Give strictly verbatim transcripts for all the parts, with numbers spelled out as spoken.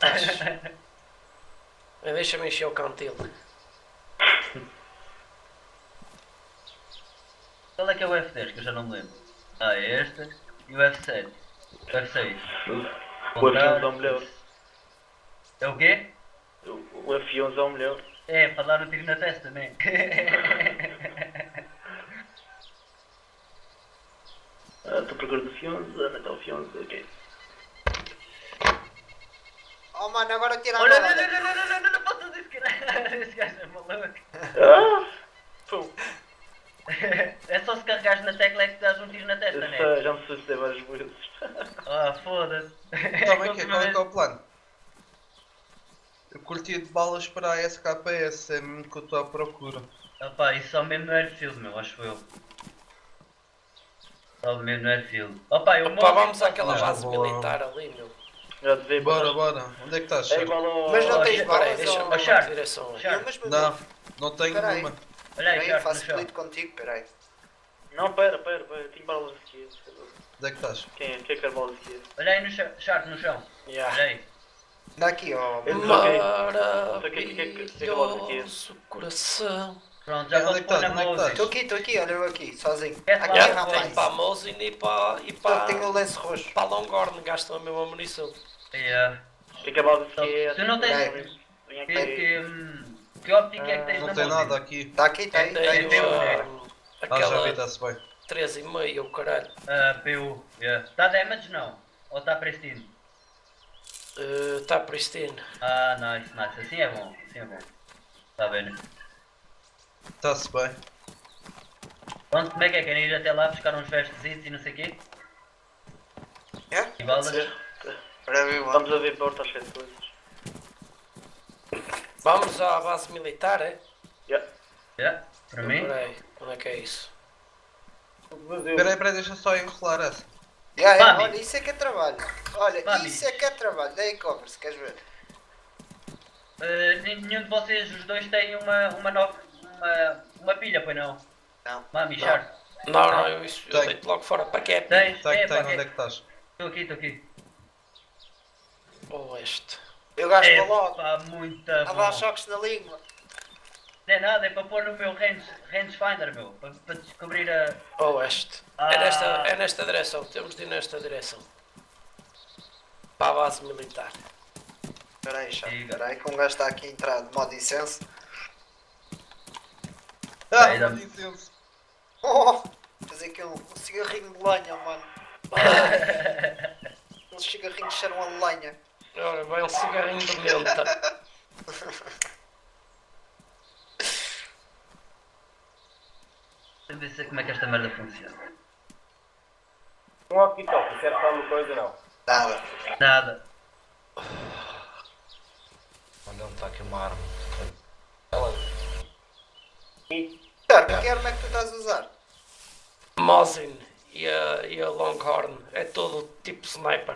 estás? Deixa-me encher o cantil. Qual é que é o F dez que eu já não me lembro? Ah, é este e o F sete. O F seis. O F onze é o melhor. É o quê? O F onze é o melhor. É, para dar um tiro na testa, né? Ah, estou procura do F onze, mete o F onze, ok. Oh mano, agora tira a Olha, bola. não, não, não, não, não, não, não posso dizer que caralho. Esse gajo é maluco. Ah! Pum. É só se carregares na tecla é que te dás um tiro na testa, né? Essa, já me assustei várias vezes. Ah, foda-se. Como é que é? Qual é que é o plano? Eu curti de balas para a S K P S, é mesmo que eu estou à procura. Opa, isso só mesmo no Airfield, meu, acho eu. Só mesmo no Airfield. Opa, eu Pá, morro. vamos àquela Mas base vou- militar ali, meu. Já devia Bora, bora. Onde é que estás, É Sérgio? igual ao... Mas não Oh, tens shit, balas Peraí, deixa-me ou... ver Sharp. que direção é. Sharp. Eu, mas, meu Não, Deus. não tenho Peraí. nenhuma. Olha aí, Peraí, Sharp, no faço chão. split contigo, peraí. Não, pera, pera, pera. Tenho balas aqui. Onde é que estás? Quem é? Quem é que quer balas aqui? Olha aí no chão, Sharp, no chão. Olha Yeah. aí. Dá aqui, ó. Eu Oh, não sei o que é que- que é que- que é que eu boto aqui. maravilhoso coração. Pronto, já É, onde posso é que pôr estás? na Onde é que Mose. estás? Estou aqui, estou aqui, olha eu aqui, sozinho. É, Aqui, claro. Yeah, tem rapaz. para a Mosin e para, e Estou para, que tenho o lenço roxo. para a Longhorn, gastam a mesma munição. Yeah. Quem é que é balas aqui? Tu não tens- Vem Que, aqui. que, hum, que óptica é que tens Não na tem Mose? nada aqui. Está aqui, está aí, Tem está aí. tem, uh, né? Ah, já vi, aquela está-se bem. três e meia, o caralho. Ah, P U. Yeah. Está damage não? Ou está pristine? Está pristine. Ah, nice, nice. Assim é bom, assim é bom. Está bem, né? Está-se bem. Pronto, como é que é? Querem ir até lá buscar uns vestesitos e não sei o quê? É? E balas? Pode ser. Para ver, Vamos a ver portas cheias de coisas. Vamos à base militar, é? Yeah. Yeah. Para mim? Peraí, onde é que é isso? Espera aí, espera aí, deixa só enrolar essa. Yeah, yeah, Mami. olha, isso é que é trabalho. Olha, Mami. isso é que é trabalho. Daí cover, se queres ver. Uh, nenhum de vocês, os dois, tem uma, uma, nova, uma, uma pilha, pois não? Não. Mami, Não. Sharp. Não, não, eu, isso, eu Tem. deito logo fora. Para que é? Tens? Tem, É, tem, pá, onde é que- que estás? Estou aqui, estou aqui. Oeste. Eu gasto É, logo. pá, muito A bom. dar choques na língua. Não é nada, é para pôr no meu range, rangefinder, meu. Para, para descobrir a... Oeste. Ah. É, nesta, é nesta direção, temos de ir nesta direção. Para a base militar. Espera aí, chá. Diga. Espera aí que um gajo está aqui a entrar de modo incenso. Ah, Aí, dá- com licença. Oh! Fazer aqui um, um cigarrinho de lenha, mano. Uns cigarrinhos cheiram a lenha. Ora, vai um cigarrinho de menta. Deixa eu ver como é que esta merda funciona. Um walkie-talkie, serve para alguma coisa não? Nada. Nada. Onde ele está aqui uma arma? Espera, que arma é que tu estás a usar? Mosin e a, e a Longhorn. É todo tipo sniper.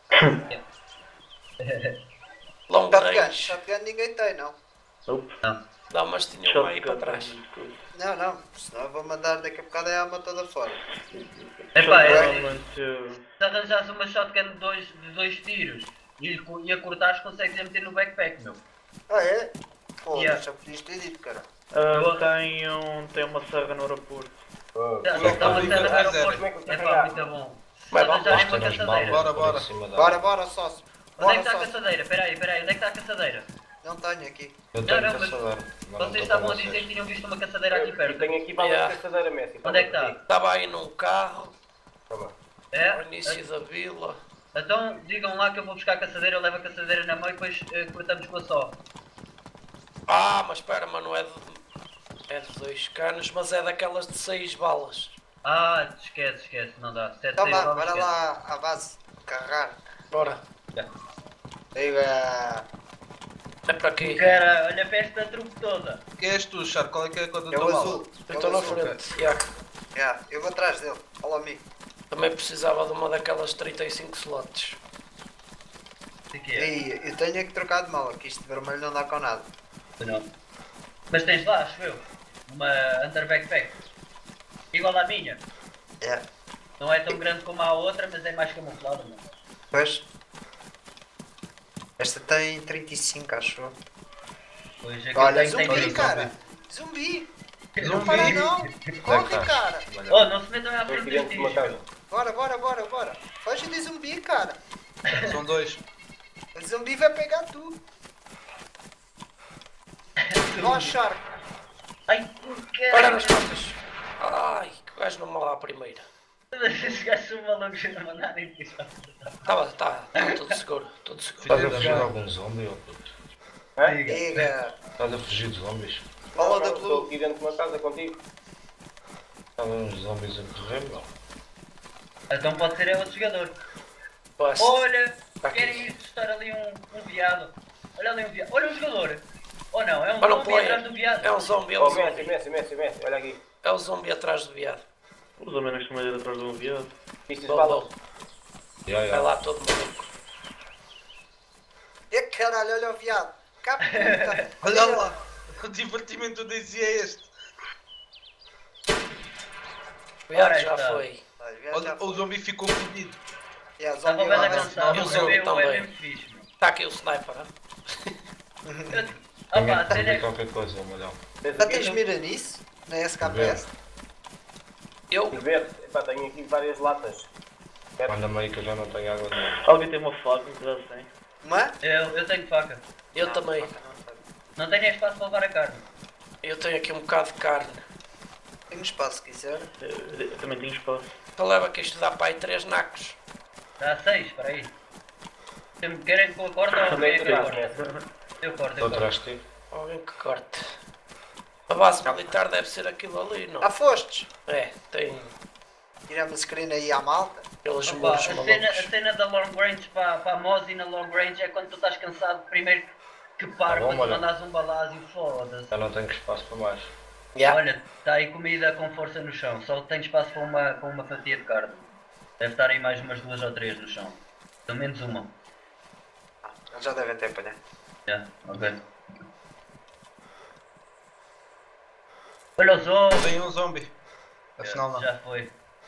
Long Shotgun. range. Shotgun ninguém tem, não. Nope. Não, mas tinha um aí para Shotgun, trás. muita coisa. Não, não. Senão eu vou mandar daqui a bocado a alma toda fora. Epá, é, Shotgun, muito- se arranjasse uma shotgun de dois, de dois tiros e, lhe co- e a cortares, consegues a meter no backpack, meu. Ah, é? Pô, Yeah. já podias ter dito, cara. Ah, tem, um, tem uma serra no aeroporto. Já Ui, está uma ui, cena no ui, aeroporto. como é que você É pá, carrega? muito bom. Se Vai, vamos, arranjarem uma Tem umas caçadeira. balas Bora, bora. por cima da- Bora, bora, sócio. Onde é Bora, que está a sócio. caçadeira? Peraí, peraí, onde é que está a caçadeira? Não tenho aqui. Eu Não, tenho não, mas caçadeira. mas não vocês estou estavam com a dizer vocês. que tinham visto uma caçadeira aqui Eu perto. tenho aqui balas Yeah. de caçadeira, Messi. Onde é que está? Estava aí num carro, Toma. no É? início da vila. Então digam lá que eu vou buscar a caçadeira, eu levo a caçadeira na mão e depois eh, cortamos com a só. Ah, mas espera, mas não é de, é de dois canos, mas é daquelas de seis balas. Ah, esquece, esquece, não dá. Sete, Então seis vá, balas, bora esquece. lá à base. Carregar. Bora, Diga. é para aqui. Cara, olha para esta truque toda. Quem és tu, Char? Qual é que é a cor do É teu o bala? azul. Eu É o estou na azul. frente, yeah. Yeah, eu vou atrás dele. Olha amigo. Também precisava de uma daquelas trinta e cinco slots. O que é? Ei, eu tenho é que trocar de mala, que isto de vermelho não dá com nada. Não. Mas tens lá, acho eu, uma Hunter Backpack. Igual à minha. É. Não é tão grande como a outra, mas é mais camuflada, mano. Pois. Esta tem trinta e cinco, acho eu. Pois é que Olha, eu tenho, zumbi, tenho... cara! Zumbi! Não Zumbi. para não! Corre, tá? cara! Oh, não se metam à Estou frente aqui dos dentro de uma tiros. casa. Bora, bora, bora, bora! Foge de zumbi, cara! São dois. O zumbi vai pegar tu! Ó, Shark! Ai, Olha caralho. nas costas. Ai, que o gajo não morre à primeira. Esses gajos são malucos a não mandarem pisar. Tá, tá, tá tudo seguro, tudo seguro. Estás a da fugir de mãe. algum zombie, ó puto? Diga. Pega! Estás a fugir de zombies? Bola Não, da não, Estou Blue! aqui dentro de uma casa contigo. Estavam uns zombies a correr, não? Então pode ser é outro jogador. Posso. Olha, Tá aqui. querem ir testar ali um, um viado. Olha ali um viado. Olha um jogador. Ou não, é um Olha um zombie atrás do player. viado. É um zombie, é um Oh, Messi, zombie. Messi, Messi, Messi, olha aqui. É o zombie atrás do viado. Os homens costumam ir atrás de um viado. Viste as Bom, balas? bom. Ya, Vai ya. lá todo maluco. E caralho, olha o viado! Cá, puta! Olha lá. O divertimento dizia este. O viado Ora, já está. foi. Olha, o viado Olha, já o foi. zombi ficou fodido. E a Estava zombie bem lá a vai- cansar. Eu O sou meu é também. mesmo fixe, meu. Está aqui o sniper, hein? Ah Ninguém pá, a te cena dizer é... qualquer coisa, malhão. Tens Já aqui? tens mira nisso? Na S K P S? Eu? Vamos ver. Epá, tenho aqui várias latas. Manda-me aí que eu já não tenho água nenhuma. Alguém tem uma faca, um coisa assim. Uma? Eu, eu tenho faca. Eu Não, também. faca não tenho. Não tenho espaço para levar a carne. Eu tenho aqui um bocado de carne. Tenho espaço se quiser. Eu, eu também tenho espaço. Então leva que isto dá para aí três nacos. Dá seis, espera aí. Querem- Querem que eu corte ou Também quem é que eu atrás, corto? Messi. Eu corto, Estou eu corto. atrás de ti. Alguém que corte. A base militar deve ser aquilo ali, não? Ah, fostes? É, tem Tiramos screen aí à malta. aqueles Opa, a, muros cena, a malucos. cena da long range para, para a Mozi na long range é quando tu estás cansado, primeiro que para, Tá bom, quando tu olha. mandas um balásio, foda-se. Já não tenho espaço para mais. Yeah. Olha, está aí comida com força no chão, só tem espaço para uma, para uma fatia de carne. Deve estar aí mais umas duas ou três no chão. Pelo menos uma. Ah, eles já devem ter apanhado. Já, ok. Olha os ovos! Tem um zombi. Afinal não. Já foi.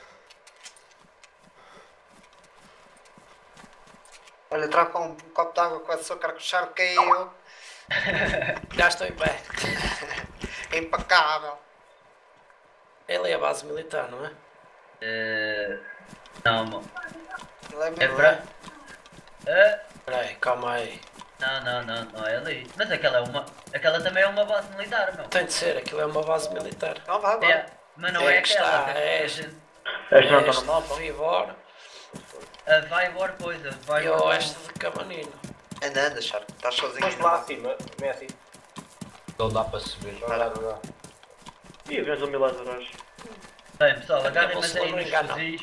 Olha, troca um copo de água com açúcar que o Shark caiu. Já estou em pé. Impecável. Ele é a base militar, não é? Eh, Não, mano. Ele é É mesmo. para. Eh, Espera aí, calma aí. Não, não, não, não é ali. Mas aquela é uma. Aquela também é uma base militar, meu. Tem de ser, aquilo é uma base militar. Então vá, bora. É, mas não É é, que aquela. está, tem- é tem esta. gente- Este não está Este no mapa. de Vivor A vai embora coisa. Vai e embora. o oeste de Camanino. Anda, anda, Shark. Estás sozinho Vamos aí no lá mapa. acima, Messi. Não dá para subir. Não dá, não dá. Ih, havia um zombi lá atrás. Bem, pessoal, A minha agarrem mas bússola aí não nos engana. fuzis.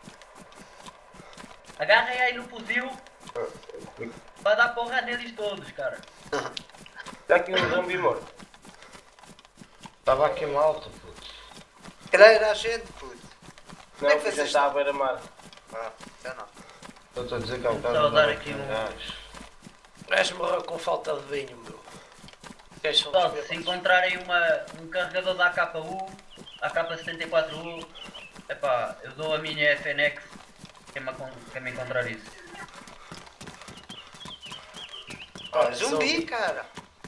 Agarrem aí no fuzil. Vai dar porra neles todos, cara. Está aqui um zombi morto. Estava aqui malta, puto. Calhar era a gente, puto. Não, é que que a gente vocês- está à beira-mar. Ah, já não. Estou a dizer que há um Só bocado dar não aqui um- gás. O gajo morreu com falta de vinho, meu. Gajo são Pessoal, dos se bêbados. encontrarem uma, um carregador da A K U, A K setenta e quatro U, epá, eu dou a minha F N X quem me, acon- quem me encontrar isso. Olha, zumbi, cara.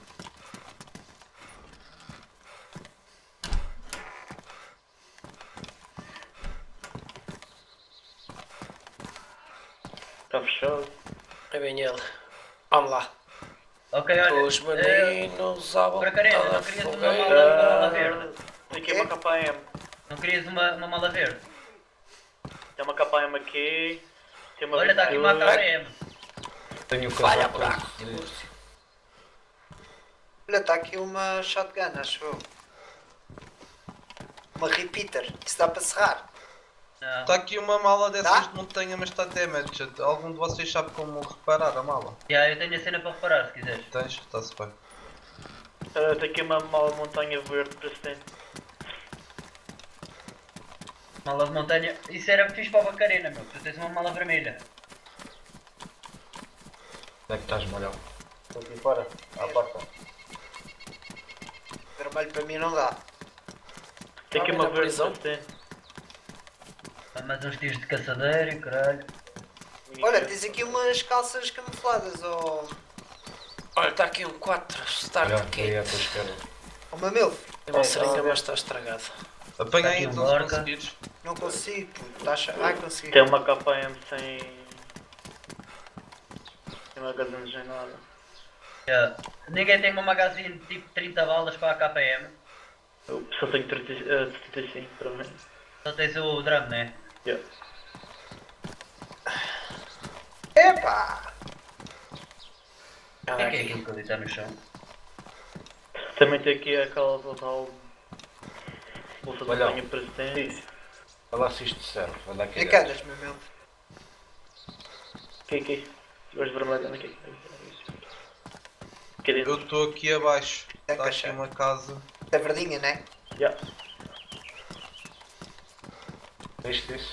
Está fechado. É bem ele. Vamos lá. Ok, olha, Os eh, meninos à volta Bracarena, da não querias uma fogueira. mala, uma mala verde? Tem aqui uma K M. Não querias uma, uma mala verde? Tem uma K M aqui. Tem uma Olha, está aqui uma vinte e dois. K M. Tenho o Falha, casaco. buraco. todo. Olha, está aqui uma shotgun, acho eu. Uma repeater. Isso dá para serrar. Não. Está aqui uma mala dessas Tá? de montanha, mas está damaged. Algum de vocês sabe como reparar a mala? Já, eu tenho a cena para reparar, se quiseres. Tens? Está-se bem. Ah, tem aqui uma mala montanha verde para se tem. Mala de montanha. Isso era fixe para a Bacarena, meu. Tu tens uma mala vermelha. Onde é que estás, malhão? Estou aqui fora, à porta. Vermelho para mim não dá. Tem aqui Ah, uma na verde prisão. para se tem. Há mais uns tiros de caçadeiro e caralho. Olha, tens aqui umas calças camufladas, ó está aqui um quatro, start Olha, kit. aí à tua esquerda. Ô mamilo, Tem uma É, seringa, então, mas está estragada. Apanha aí Aqui um então se Lorca. conseguires. não consigo, puto. Tá achando? Ai, consegui. Tem uma K M sem. Sem magazine sem nada. Yeah. Ninguém tem uma magazine tipo trinta balas para a K M. Eu só tenho trinta, eh, setenta e cinco para mim. Só tens o drum, né? Yeah. Epá! O que é que é aquilo que ali está no chão? Também tem aqui aquela total. Bolsa de Olha. banho presidente. Olha lá se isto serve. Olha aqui. E que andas, mamilo? Aqui, aqui. Os vermelhos aqui. Aqui dentro. Eu estou aqui abaixo. É Está aqui caixa. uma casa. É verdinha, né? Yeah. Viste isso?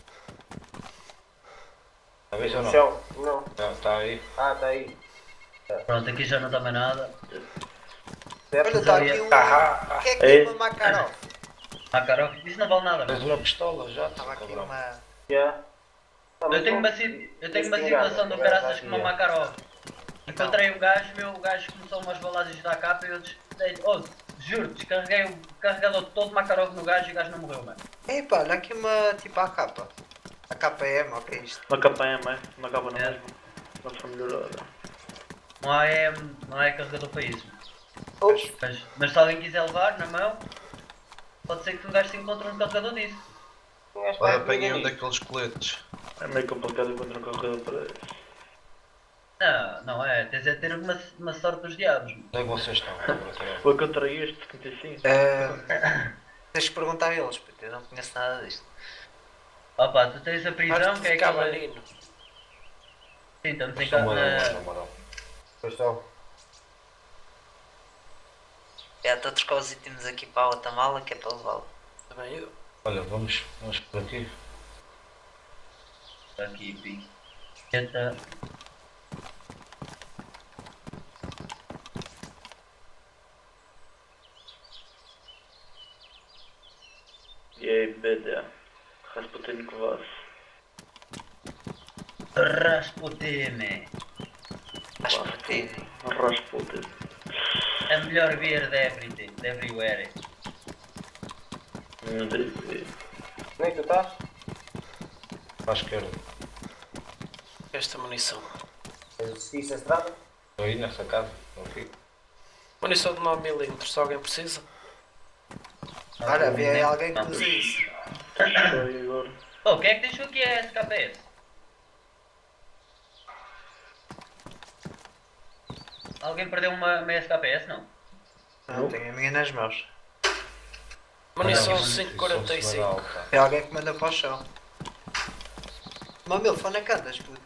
Está a ver ou No não? chão? Não. Está aí. Ah, tá aí. Pronto, aqui já não está mais nada. Olha, está aqui um. Ah, O que é que Ei. é uma Makarov? Ah, Karov, isso não vale nada. Tens Mano. uma pistola já, Estava aqui cabrão. uma. Yeah. Ah, mas Eu tenho não- uma, si- eu tenho Esse uma engano, situação do engano, caraças já com uma tinha. Makarov. Encontrei um gajo, meu, o gajo começou umas balagens da capa e eu des... dei- oh, juro, descarreguei o carregador todo Makarov no gajo e o gajo não morreu, mano. Epá, olha aqui uma. Tipo a capa. A K M, o que é isto? Uma K M, é? Uma capa não É. mesmo. Não foi melhorada. Não há, é, não é carregador para isso. Ops. Mas, mas se alguém quiser levar na mão, pode ser que o gajo se encontre um carregador disso. Ninguém Olha, faz apanhei um ninguém. daqueles coletes. É meio complicado encontrar um corredor para isso. Não, não é, tens é ter uma, uma sorte dos diabos. mano. Onde é que vocês estão? Foi que eu traí este setenta e cinco. Ah, tens que perguntar a eles, puto. Eu não conheço nada disto. Opa, tu tens a prisão, Vais-te que é ficar aquela... banino. Sim, estamos em Só casa uma na... na moral. Pois estão. Já estou a trocar os itens aqui para a outra mala que é para levá-lo. Também eu. Olha, vamos, vamos por aqui. Aqui, pi. Tenta... E aí, B D. Rasputin Kvas. Rasputin. Acho que tem. Rasputin. A melhor beer de everything, de everywhere. Não sei. Onde é que tu estás? Para a esquerda. Esta munição. Seguiste a estrada? Estou aí nessa casa. Não fico. Munição de nove milímetros, se alguém precisa. Olha, havia aí alguém que Não. usa isso. Foi agora. Oh, quem é que deixou aqui a S K P S? Alguém perdeu uma, uma S K P S, não? Não, tenho a minha nas mãos. Munição Não, cinco quarenta e cinco. É alguém que manda para o chão. Mamilo, fone a cantas, puto.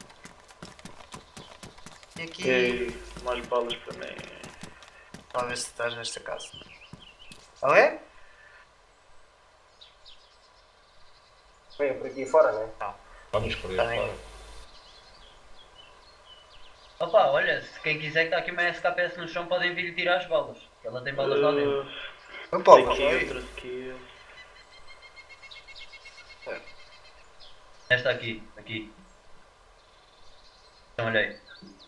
E aqui. E aí, mais balas para mim. Vamos ver se estás nesta casa. Ah é? Vem por aqui fora, né? Vamos por aí Tá bem. fora. Opa, olha, se quem quiser que está aqui uma S K P S no chão podem vir tirar as balas. Que ela tem balas lá dentro. Uh, Opa, Tem vai. aqui outras aqui. Esta aqui, aqui. Então olha aí.